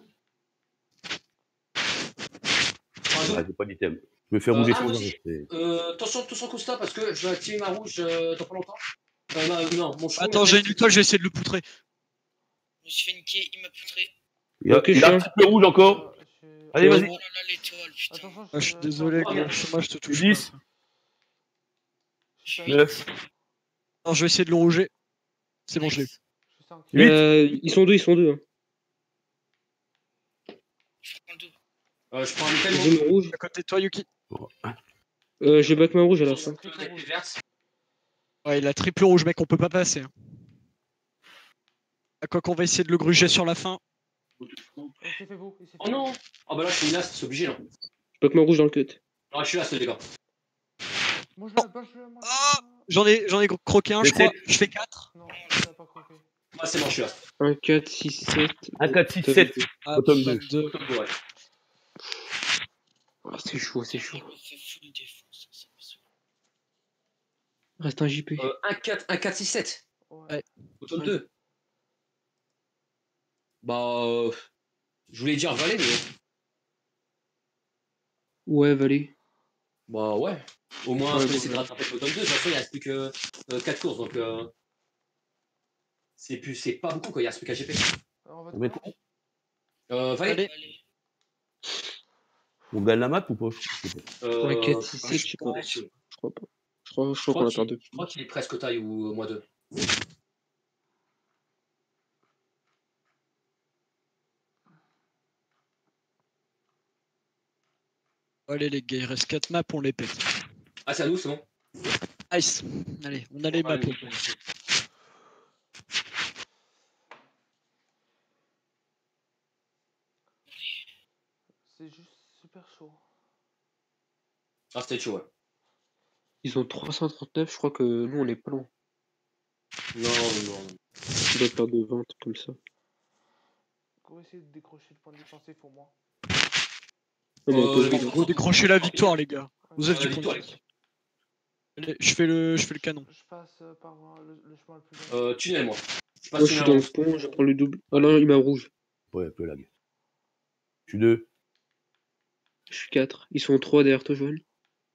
Un Ah, deux. j'ai pas d'item. Je me fais Euh, rouler un sans aussi. arrêt. c'est- Euh, attention, attention, Costa, parce que je vais activer ma rouge euh, dans pas longtemps. Euh, non, non, mon cheveu. Attends, j'ai une étoile, je vais essayer de le poutrer. Je me suis fait niquer, il m'a poutré. Il a, Ok, il je suis a un. triple rouge encore. Euh, je suis- Allez, Ouais. vas-y. Oh là là, l'étoile, putain. Attention, Ah, je suis euh, désolé, cinq. gars. Moi, je te touche dix. pas. Je suis cinq. neuf, Non, je vais essayer de le rouger. C'est bon, je l'ai. Je suis cinq. huit. Euh, ils sont deux, ils sont deux. Hein. Je prends le double. Euh, je prends un métal, J'ai moi. mon rouge. À côté de toi, Yuki. Euh, j'ai back ma rouge à la Attention, fin. triple avec les vertes. Ouais, il a triple rouge, mec, on peut pas passer. Hein. À quoi qu'on va essayer de le gruger sur la fin. Il s'est fait beau. Il s'est fait Oh non! beau. Ah bah là, je suis une as, c'est obligé, là. Je back ma rouge dans le cut. Ah, je suis as, les gars. Moi je Oh. le moi je le moi je Ah. le- J'en ai, j'en ai croqué un, je C'est crois. Je fais quatre. Non, il a pas croqué. Ah, c'est bon, je suis as. un, quatre, six, sept. un, quatre, six, sept. Ah, Bottom deux. vingt-deux. Top deux, ouais. Ah, c'est chaud, c'est chaud. Il me fait full défense, ça me saoule. Reste un J P. Euh, un, quatre, un, quatre, six, sept. Ouais. Au top deux. Bah, euh, je voulais dire valet, mais bon. Ouais, Valet. Bah ouais. Au moins, Ouais, je vais bon, essayer de rattraper le top deux. De toute façon, il reste plus que euh, quatre courses, donc euh, c'est plus, c'est pas beaucoup, quoi. Il reste plus qu'à G P. Alors, on va On met te quoi? Euh, valet. Allez. Allez. On gagne la map ou pas? Je sais pas. Euh, un, quatre, six, sept, je je sais pas. pense- je Je crois pas. Je crois, je crois qu'on crois a qu'il perdu. je crois qu'il est presque taille ou euh, moins deux. Allez, les gars, il reste quatre maps, on les pète. Ah, c'est à nous, c'est bon. Nice. Allez, on a les maps. Allez. C'est juste super chaud. Ah, c'était chaud, ouais. Ils ont trois cent trente-neuf, je crois que nous on est pas loin. Non, non. On doit perdre de vingt comme ça. On va essayer de décrocher le point défensif au moins. Non, mais on Euh, peut- les- Faut décrocher la victoire, les gars. Vous avez Euh, du victoire, point. les gars. Allez, je fais le, je fais le canon. Je passe euh, par euh, le, le chemin le plus long. Euh, tunnel, moi. Je passe Moi je suis tunnel dans en le pont, je prends le double. Ah non, il m'a rouge. Ouais, un peu lag. Je suis deux. Je suis quatre. Ils sont trois derrière toi, Joël.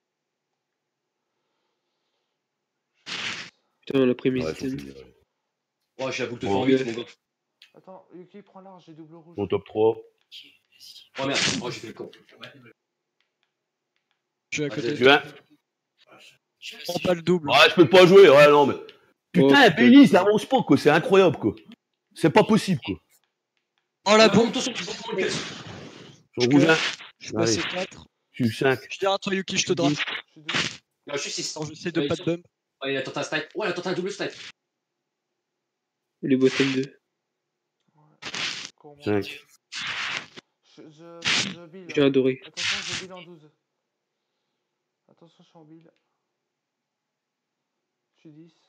Putain, on a pris mes Ouais, ils sont items. finis, ouais. Ouais, j'ai la boucle de Oh, fort huit, mon gars. Attends, Yuki, prends large, j'ai double rouge. Mon top trois. Ok, vas-y. Oh merde, oh, j'ai fait le con. Je suis à côté. Vas-y. de Tu toi. viens? Je Prends passe. pas le double. Ouais, je peux pas jouer. Ouais, non, mais. Putain, Oh, Bélis, ça avance pas, quoi. C'est incroyable, quoi. C'est pas possible, quoi. Oh la Ah, bombe. attention, attention, le caisse. Je suis rouge un. Je suis Allez. passé quatre. Je suis cinq. Je dis à toi, Yuki, je te drape. Je suis deux. Non, je suis six. Attends, j'essaie de pas te bump. Ouais, il a tenté un snipe. Ouais, il a tenté un double snipe. Les bottom deux. Ouais. Comment cinq. Je, je, je bille. J'ai adoré. Attention, je bille en douze. Attention, je suis en bille. Je suis dix.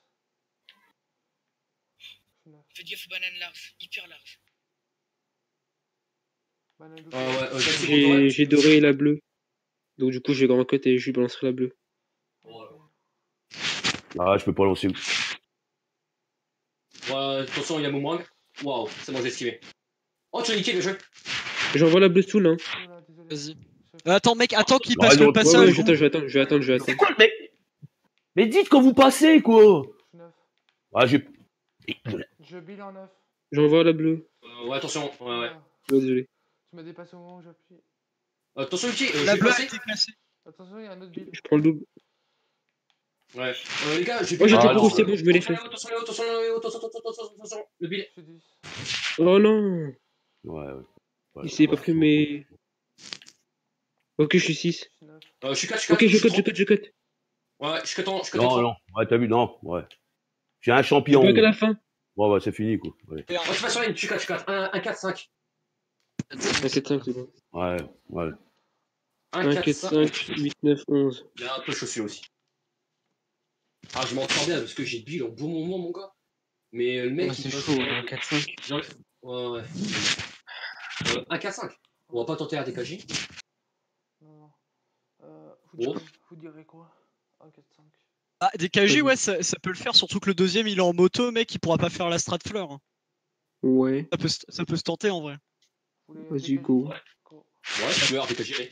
Je suis neuf. Fais gaffe aux bananes larges, hyper larges. Banane double. Ah ouais, euh, quatre secondes, J'ai ouais. j'ai doré et la bleue. Donc du coup, j'ai grand cut et je lui balancerai la bleue. Ok. Ah, je peux pas lancer. Ouais, attention, il y a Moumrang. Waouh, c'est bon, j'ai esquivé. Oh, tu as niqué le jeu. J'envoie la bleue soon, hein. Oh là, désolé. Vas-y. Je- Euh, Attends, mec, attends qu'il Ouais, passe non, le ouais, Ouais, passage. ouais, j'attends, je vais attendre, je vais attendre, je vais C'est attendre. quoi, mais. Mais dites quand vous passez, quoi. Je suis neuf. Ah, j'ai. Je bille en neuf. J'envoie la bleue. Euh, ouais, attention. Ouais, ouais. Ah, Ouais, désolé. tu m'as dépassé au moment où j'appuie. Euh, attention, Yuki, euh, La je vais bleue a passer. été placée. Attention, il y a un autre bille. Je prends le double. Ouais. Euh, les gars, j'ai Oh, j'ai Ah, triple non. rouge, c'est bon, je me l'ai fait. Attention, attention, attention, attention, attention, attention, attention, le bill. Je suis dix. Oh non. Ouais, ouais. Ouais, Il s'est pas ouais, pris faut- mes. Ok, je suis six. Je suis neuf. Euh, je suis quatre, je suis Ok, quatre. je cut, suis je cut, je cut. trois. Ouais, je suis quatre en, je suis quatre en Non, trois. non. Ouais, t'as vu, non. Ouais. J'ai un Je champion. back à la fin. Ouais, ouais, c'est fini, quoi. Ouais, Et, oh, tu vas sur la ligne, tu quatre, tu quatre. un quatre cinq. un quatre cinq, c'est bon. ouais. ouais. un quatre cinq, huit neuf onze. Il est un peu chaussé aussi. Ah, je m'en sors bien parce que j'ai build au bon moment, mon gars. Mais euh, le mec, Ah, il c'est passe- chaud, un quatre cinq. Genre- Ouais, ouais. Euh, un quatre cinq. On va pas tenter la D K J. Non, non. Euh, vous, Oh. direz, vous direz quoi? un quatre cinq. Ah, des K J, ouais, ça, ça peut le faire, surtout que le deuxième il est en moto, mec, il pourra pas faire la strat fleur. hein. Ouais, Ça peut, se- ça peut se tenter en vrai. Vous voulez vas-y, D K J? go. Go. Ouais, tu veux R D K J.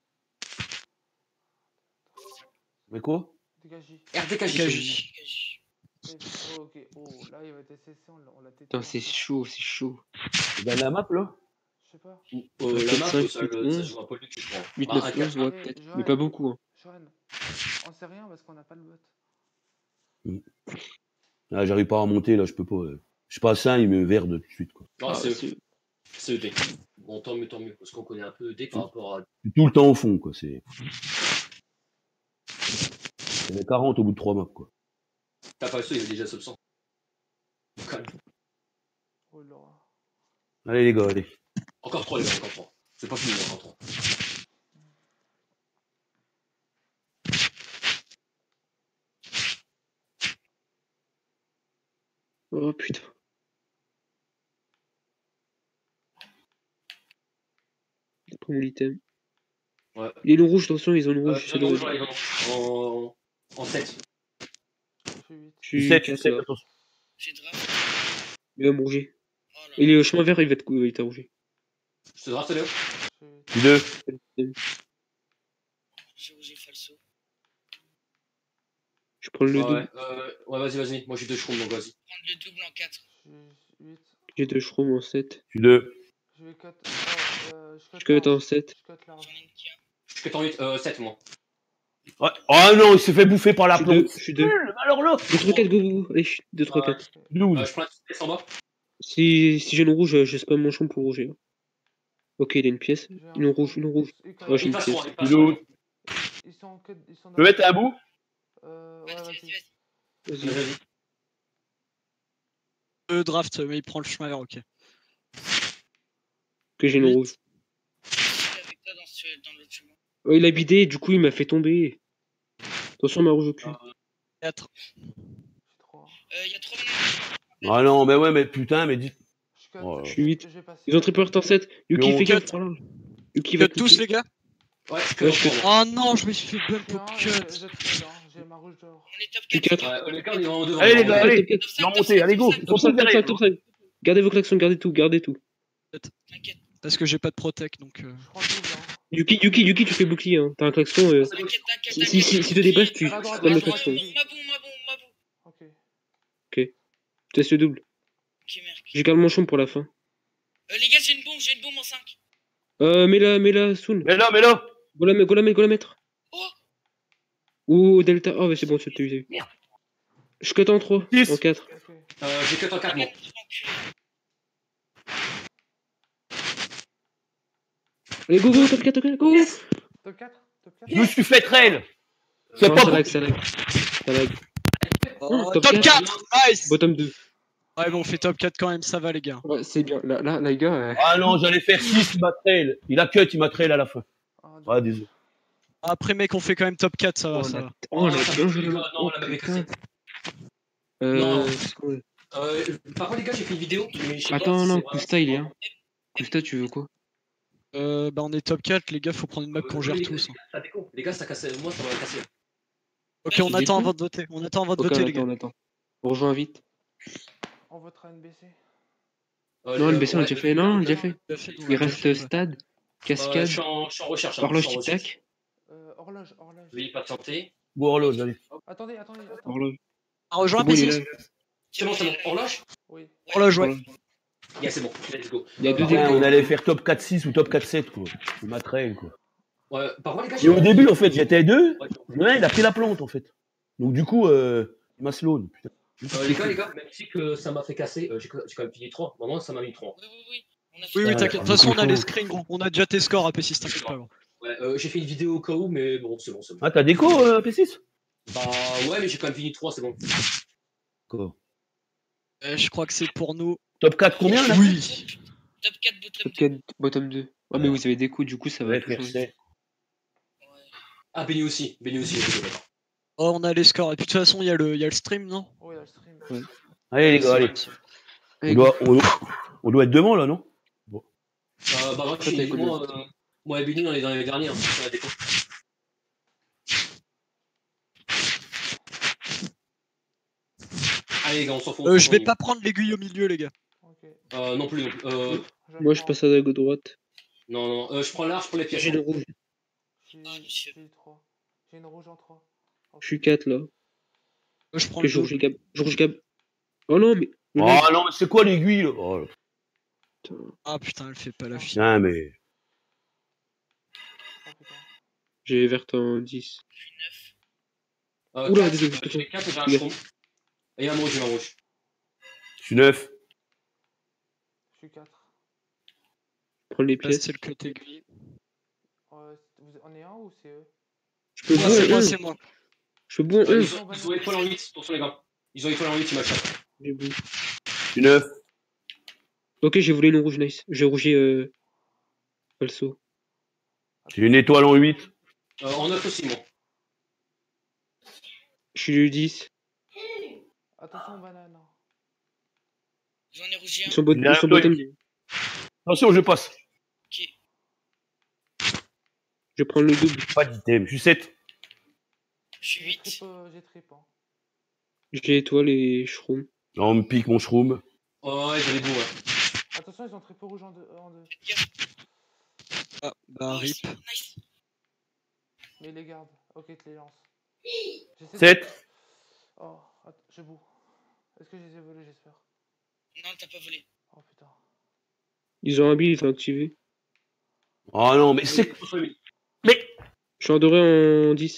Mais quoi? D K J. R D K D J. K J. Oh, ok. Oh, là, il va être S S C, on l'a on l'a tété. Putain, en c'est fait. chaud, c'est chaud. Dans la map, là? Je sais pas. Euh, la quatre map, cinq, ça, huit le- ça onze. joue un peu le cul, je crois. huit Bah, neuf un onze, quatre ouais, Eh, peut-être. Johan. Mais pas beaucoup. Hein. Johan, on sait rien parce qu'on n'a pas le bot. Ah, j'arrive pas à remonter, là, je peux pas. euh. Je passe un, il me verde tout de suite, quoi. Non, Ah, c'est c'est- c'est E D. Bon, tant mieux, tant mieux. Parce qu'on connaît un peu E D par rapport à. Je suis tout le temps au fond, quoi. C'est. Il y en a quarante au bout de trois maps, quoi. T'as pas le seul, il est déjà sub cent. Calme. Oh là. Allez, les gars, allez. Encore trois, les gars, encore trois. C'est pas fini, encore trois. Oh putain. J'ai pris mon item. Ouais. Les loups rouges, attention, ils ont le Euh, rouge. ils c'est en le ont rouge. joué, ils en ont en, en sept. Je suis huit. Je suis dix-sept, quatre, dix-sept, là. attention. J'ai draft. Il va me rouger. Oh là Il est au chemin vert, il va te il t'a rougé. Je te draft, Léo. Je suis huit. Puis deux. j'ai osé falso. Je prends le Ouais, double. ouais, euh, ouais, vas-y, vas-y. Moi, j'ai deux shrooms, donc vas-y. Prendre le double en quatre. Je suis huit. J'ai deux shrooms en sept. Puis deux. Je vais cut. Oh, euh, je cut Je cut en large. sept. Je cut large. J'en ai une qui a. Je suis que en huit, euh, sept, moi. Ouais. Oh non, il s'est fait bouffer par la Je suis deux, plante. je suis deux. Alors là. deux trois quatre, go, go, go. Allez, deux trois Ouais. quatre. douze. Euh, je prends la pièce en bas. Si, si j'ai le rouge, je spam mon champ pour rouger. Ok, il a une pièce. J'ai un Il est rouge, il est rouge. Il cut. Ouais, j'ai Il une passe pièce. trois, il passe Puis trois. l'autre. Ils sont en cut. Ils sont Je peux mettre un bout? Euh, ouais, Vas-y, vas-y. vas-y, vas-y. Vas-y. Vas-y. Le draft, mais il prend le chemin vert, ok. Que j'ai le Huit. rouge. Je suis avec toi dans, ce- dans l'autre chemin. Oh, il a bidé, du coup, il m'a fait tomber. Attention, ma rouge au cul. quatre. J'ai trois. Euh, y a trop de Ah non, mais ouais, mais putain, mais dites. Je cut. Oh, je suis huit. J'ai passé. Ils ont triple en sept. Yuki, on fais cut. gaffe. par là. Yuki va Cut tous, les gars. Ouais, je Ouais, cut je en cut. trois, moi. Oh non, je me suis fait bump Je suis au un, cut. j'ai- j'ai très bien. J'ai ma rouge dehors. On est top Je suis quatre. quatre. Ouais, les gars, on est en devant. Allez, les on est gars, en allez. Top quatre. Top Ils ont cinq, monté, top allez, go. cinq, Ils Top sont cinq, tous top derrière. cinq, top cinq. Gardez vos klaxons, gardez tout, gardez tout. T'inquiète, Parce que j'ai pas de protect, donc... euh, Je prends le double. Hein. Yuki, Yuki, Yuki, tu fais bouclier. Hein. T'as un klaxon. Euh... C'est bon. t'inquiète, t'inquiète. Si, si, si, si te débasses, tu À la droite, spams à le la droite. klaxon. Mabou, mabou, mabou. Ok. Je teste le double. Ok, merde. Je garde mon champ pour la fin. Euh, les gars, j'ai une bombe, j'ai une bombe en cinq. Euh, mets-la, mets-la, Soon. Mais là, mais là. Go la mettre, go la mettre, go la mettre. Oh. Ou Delta. Oh, mais c'est bon, tu t'as usé. Je cut en trois, Six. en quatre. Ok. Euh, j'ai cut en quatre, moi. Allez, go, go, top quatre, top quatre, go, go. Top quatre. Top quatre. Je me suis fait trail. C'est Non, pas ça lag, ça lag. Ça lag. Oh, top top quatre. quatre. Nice. Bottom deux. Ouais, bon, on fait top quatre quand même, ça va, les gars. Ouais, c'est bien. Là, là, là, les gars. euh, Ah non, j'allais faire six, il m'a trail. Il a cut, il m'a trail à la fin. Un, deux. Ah, désolé. Après, mec, on fait quand même top quatre, ça va, Oh, ça la- va. Oh, la ça bien fait joué. plus, là. non, Oh, on l'avait putain. cassé. Euh, Non. c'est quoi Euh, par contre, les gars, j'ai fait une vidéo. Mais je sais pas Attends, si non, c'est Kusta, il est là. Kusta, tu veux quoi? Euh, bah, on est top quatre, les gars, faut prendre une map Euh, qu'on gère les- tous. hein. Ça déconne. Les gars, ça casse. Moi, ça m'a cassé. Ok, Ouais, on tu attend découvres avant de voter. On attend avant de Ok, voter, on les gars. attend, on attend. On rejoint vite. On votera N B C. Euh, Non, les- le B C, on l'a ouais, déjà fait. Non, on l'a déjà fait. Déjà fait, on Il l'a déjà reste fait, ouais. stade, Euh, je cascade, suis en, je suis en recherche. Hein. horloge Je suis en recherche. tic-tac. Euh, horloge, horloge. Veuillez patienter. Bon, horloge, allez. Attendez, attendez, attendez. Horloge. Ah, rejoins C'est bon, il est P six. là. C'est bon, c'est bon. Horloge. Oui. Horloge, ouais. Horloge. Yeah, c'est bon. Let's go. Il y a deux Par Ouais, dégâts. on allait faire top quatre six ou top quatre sept, quoi. Il m'a trail, quoi. Ouais, par contre, les gars, Et au début, en fait, j'étais deux. Ouais. Le un, il a pris la plante, en fait. Donc, du coup, euh, il m'a slow. Putain. Euh, les gars, les gars, même si que ça m'a fait casser, euh, j'ai j'ai quand même fini trois. Maman, ça m'a mis trois. Oui, oui, oui. On a fait Oui, oui, Ouais, t'inquiète. De ouais, toute façon, on a ouais. les screens, gros. On a déjà tes scores à P six, t'inquiète pas, gros. Ouais, euh, j'ai fait une vidéo au cas où, mais bon, c'est bon, c'est bon. Ah, t'as déco, euh, P six? Bah ouais, mais j'ai quand même fini trois, c'est bon. D'accord. Euh, je crois que c'est pour nous. Top quatre combien là? Oui. Top quatre, bottom Top deux. quatre, bottom deux. Ouais, mais vous avez des coups, du coup, ça va Ouais, tout frère, changer. c'est- Ouais. Ah, Benny aussi. Benny aussi. ok, d'accord. Oh, on a les scores. Et puis de toute façon, il y, a le- il y a le stream, non? Oh, il y a le stream. Ouais. Allez les gars, allez. On Allez, doit, on, on doit être devant là, non? Euh, bah, moi, je Toi, t'as suis. quoi de Moi, l'autre euh, moi et Benny, on est dans les derniers. Hein, sur la déco. Allez, les gars, on s'en fout. Euh, je vais on y pas prendre l'aiguille au milieu, les gars. Ok. va. Euh, non plus. non plus. Euh, Moi, je prends. passe à la droite. non, non. Euh, je prends l'arche pour les pièges. J'ai le rouge. J'ai Ah, monsieur. j'ai trois. J'ai une rouge en trois. Ok. Je suis quatre là. Euh, je prends Ok, le je rouge double. Gab. Je rouge Gab. Oh non, mais. le Oh mec, non, mais c'est quoi l'aiguille là? Oh, putain. Ah putain, elle fait pas la fille. putain, mais. Oh putain. J'ai vert en dix. Euh, Oula, quatre, désolé, euh, attention. j'ai quatre et j'ai un Oula. chroom. Et un rouge, j'ai un rouge. Je suis neuf. Je suis quatre. Prends les Là, pièces. c'est le cut aiguille. Euh, vous, on est un ou c'est eux? Je peux Ouais, boire C'est c'est moi, un. c'est moi. Je peux boire Euh, un. ils, ont, ils ont étoile en huit, attention les gars. Ils ont étoile en huit, ils m'achètent. J'ai bu. Je suis neuf. Ok, j'ai volé le rouge, nice. J'ai rougé euh... Falso. J'ai une étoile en huit. Euh, en neuf aussi, moi. Je suis le dix. Attention, banane. J'en ai rougi un. Ils sont, bot... Il y a Ils sont un bottom. Attention, je passe. Ok. Je prends le double. Pas d'item. Je suis sept. Je suis J'ai huit. trip, euh, j'ai trip. Hein. J'ai étoile et shroom. Non, on me pique mon shroom. Oh, ouais, j'avais beau, ouais. Attention, ils ont trip rouge en deux. En deux. Ah, bah rip. Nice. Mais ils les gardent. Ok, tu les lances. J'essaie de- sept. Oh, att- je boue. Est-ce que je les ai volés, j'espère? Non, t'as pas volé. Oh putain. Ils ont un bill, ils sont activés. Oh non, mais c'est. Mais. Je suis en doré en dix.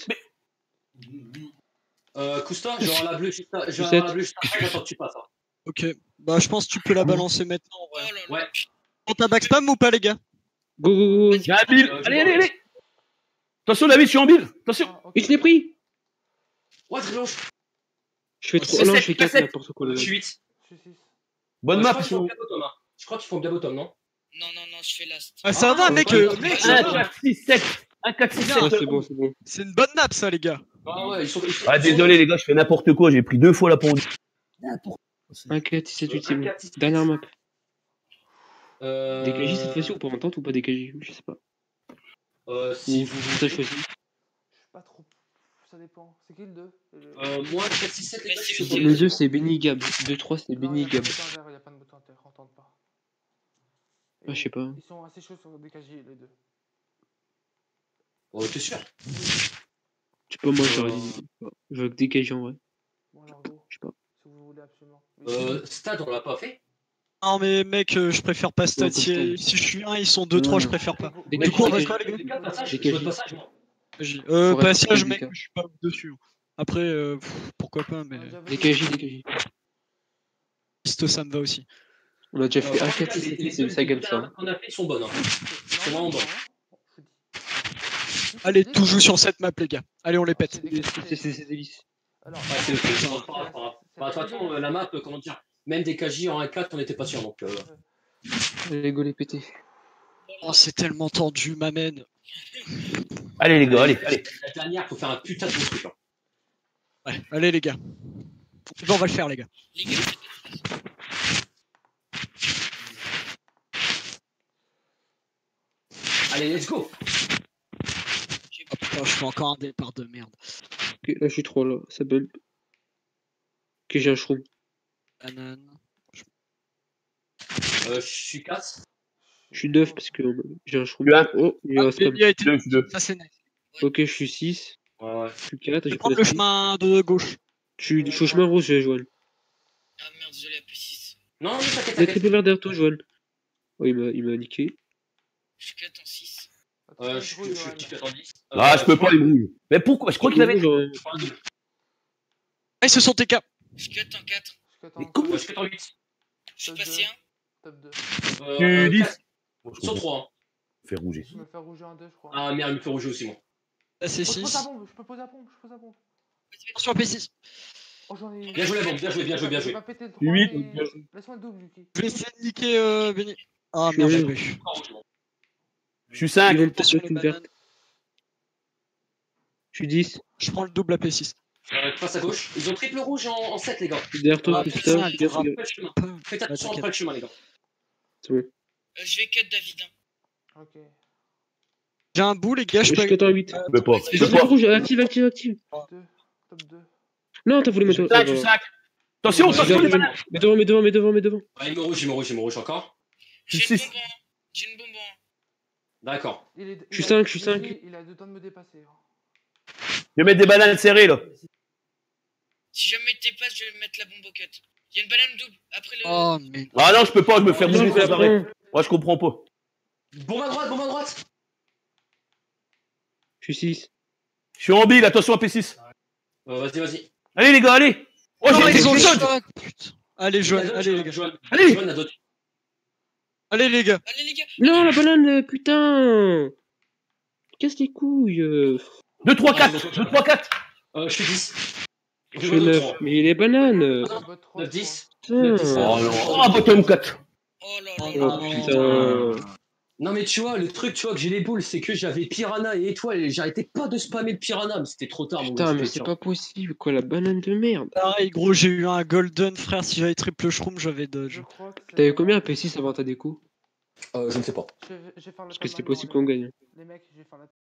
Euh, Kusta, genre la bleue, juste à- genre sept. la bleue, juste après, j'attends que tu passes. Hein. Ok. Bah, je pense que tu peux la balancer maintenant. en Oh vrai. là là. Ouais. On t'a backspam ou pas, les gars? Go, go, go. J'ai un bill. Euh, Allez, allez, allez. Attention, David, je suis en bill. Attention. Ah, ok. Et je l'ai pris. Ouais, très blanche. Je fais Ouais, trop. c'est Non, sept, je fais c'est quatre, sept. n'importe quoi. Je Là. suis huit. Je suis six. Bonne Euh, map. je crois qu'ils font ils bien bottom, hein. Je crois qu'ils font bien bottom, non? Non, non, non, je fais last. Ah, ça Ah, va, ouais, mec. ouais, euh, ouais, mec, ouais, ça un, va. quatre, six, sept. un, quatre, six, Ah, sept. c'est bon, c'est bon. C'est une bonne map, ça, les gars. Ah ouais, ils sont. Ils sont Ah, désolé, les gars, je fais n'importe quoi. J'ai pris deux fois la pendule. N'importe un, quatre, sept, huit, c'est Un, bon. quatre, six, Dernière map. Euh... D K J cette fois-ci ou pas en tente ou pas D K J? Je sais pas. Euh, si Ou vous vous t'as choisi. Je suis pas trop. Ça dépend. C'est qui le deux? Euh, moi, quatre, six, sept, les gars, je suis Vas-y, bon. Le deux c'est Benny Gab. deux trois c'est Non, Benny il n'y a Gab. pas de bouton inter, il n'y a pas de bouton inter, on tente pas. Ah, je sais pas. Ils sont assez chauds sur D K J, les deux. Oh, t'es sûr? Tu peux moi j'aurais dit. Je veux que D K J en vrai. Bon, alors go, Je sais pas. si vous voulez absolument. Mais Euh, Stade, on l'a pas fait? Non, mais mec, euh, je préfère pas stat. Ouais, Si, comme si je suis un, ils sont deux, Non, trois, non. je préfère pas. Vous- Des vous- Du coup, on vous- reste quoi, vous- les gars, passage, D K J. votre passage, moi. Euh, Faut passage, rester mec, D K. je suis pas dessus. Après, euh, pff, pourquoi pas, mais on a déjà D volé. K J, D K J. Histo, ça me va aussi. On a déjà Euh, fait en un tout cas, quatre, six, les- sept, les c'est deux- ça les gagne deux ça. dernières qu'on a fait sont bonnes. Hein. C'est vraiment bon. Allez, tout joue sur cette map, les gars. Allez, on les pète. C'est c'est- c'est délice. Alors, Ouais, c'est c'est- c'est- c'est c'est- pas grave, pas grave. c'est- Bah, c'est- De toute façon, euh, la map, euh, comment dire, même des K J en un quatre, on n'était pas sûr. Donc, euh, Allez, go les péter. Oh, c'est tellement tendu, m'amène. Allez, les gars, allez, allez. la dernière, faut faire un putain de bon truc. Hein. Ouais, allez, les gars. Eh ben, on va le faire, les gars. Les gars, Allez, let's go. Oh putain, je fais encore un départ de merde. Ok, là je suis trop là, ça bump. Ok, j'ai un shroom. Banane. Euh, je suis quatre. Je suis neuf parce que euh, j'ai un shroom. Tu as- Oh, il y a un spam. Benny a été... Deux, je suis deux. Ça, c'est nice. Ok, je suis six. Ouais, ouais. Je suis quatre. Je J'ai vais pas prendre de le speed. chemin de gauche. Je suis je suis au chemin rouge, Joël. ah merde, désolé, à plus six. Non, non, t'inquiète, Il a t'inquiète. triplé vert derrière toi, Joël. Oh, il m'a il m'a niqué. Je suis quatre en six. Euh, je suis je suis petit quatre en dix. Ah, je peux pas, il brouille. Mais pourquoi? Je crois qu'il avait. Genre, Je prends un double. Ah, ils se sont T K. Je suis quatre en quatre. Mais comment- Ouais, je suis quatre en huit. Je suis Top passé un. Top deux. Euh, Tu dis. quatre. Ils sont trois. Hein. Fais rouger. Je me fais rouger en deux, je crois. Ah merde, il me fait rouger aussi, moi. Là, c'est Oh, je pose six. la bombe, je peux poser la bombe, je pose la bombe. Attention, P six. Oh, j'en ai. Bien joué la bombe, bien joué, bien joué, bien J'ai joué. pas pété le trois, huit. mais- Laisse-moi le double, Lucky. Je vais essayer de niquer euh, Benny. Ah Je merde, suis j'ai nul. pas eu. Je suis cinq. Ils vont peut-être Sur mettre les une verte. bananes. Je suis dix. Je prends le double A P six. Euh, passe à gauche. Ils ont triple rouge en, en sept, les gars. Je suis derrière toi, Ah, Christophe. putain, Je suis derrière- les Pas le chemin. Faites Ah, attention, t'inquiète. pas le chemin, les gars. C'est bon. Euh, je vais cut David. Hein. Ok. J'ai un bout, les gars, je Je peux. suis en huit. Je peux pas. Je Je peux suis pas. rouge, active, active, active. deux. Top deux. Non, t'as voulu Je mettre. suis cinq, je suis cinq. Attention, Je attention, suis les bananes. Mais devant, mais devant, mais devant, mais devant. Ah, il me rouge, il me rouge, il me rouge encore. J'ai six. une bombe en. J'ai une bombe en. D'accord. Il est- Je suis il a- cinq, je suis Lucky, cinq. Il a deux temps de me dépasser. hein. Je vais mettre des bananes serrées là. Si jamais t'es pas, je vais mettre la bombe au cut. Il y a une banane double. Après le. Oh, mais. Ah non, je peux pas, je me fais Non, bouger je vais sans arrêt. apprendre. Moi, je comprends pas. Bombe à droite, bombe à droite. Je suis six. Je suis en bille, attention à P six. Euh, vas-y, vas-y. Allez les gars, allez. Oh, Non, j'ai ils ont le j'ai dodge. shot, putain. Allez, Joanne, Joanne, allez, les gars. Joanne, Allez. Joanne a d'autres. Allez, les gars. Allez les gars. Non, la banane, euh, putain. Casse les couilles. euh. deux, trois, quatre. deux, trois, quatre. Euh, je suis dix. Je fais neuf. Mais les bananes. euh, Ah non, Bot trois, neuf dix. Putain. Oh non. Oh, bottom quatre. Oh là Oh, là. Oh non. putain. Non mais tu vois, le truc, tu vois que j'ai les boules, c'est que j'avais Piranha et Étoile et j'arrêtais pas de spammer le Piranha, mais c'était trop tard. mon Putain, gars, mais c'était c'est chiant. pas possible, quoi, la banane de merde. Pareil, gros, j'ai eu un golden, frère. Si j'avais triple shroom, j'avais dodge. Je crois que c'est- T'avais combien P six avant ta déco Euh, je ne sais pas. Je vais- je vais faire la Parce que table c'était maintenant, possible les- qu'on gagne. Les mecs, je vais faire la